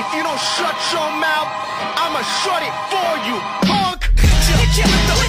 if you don't shut your mouth, I'ma shut it for you, punk.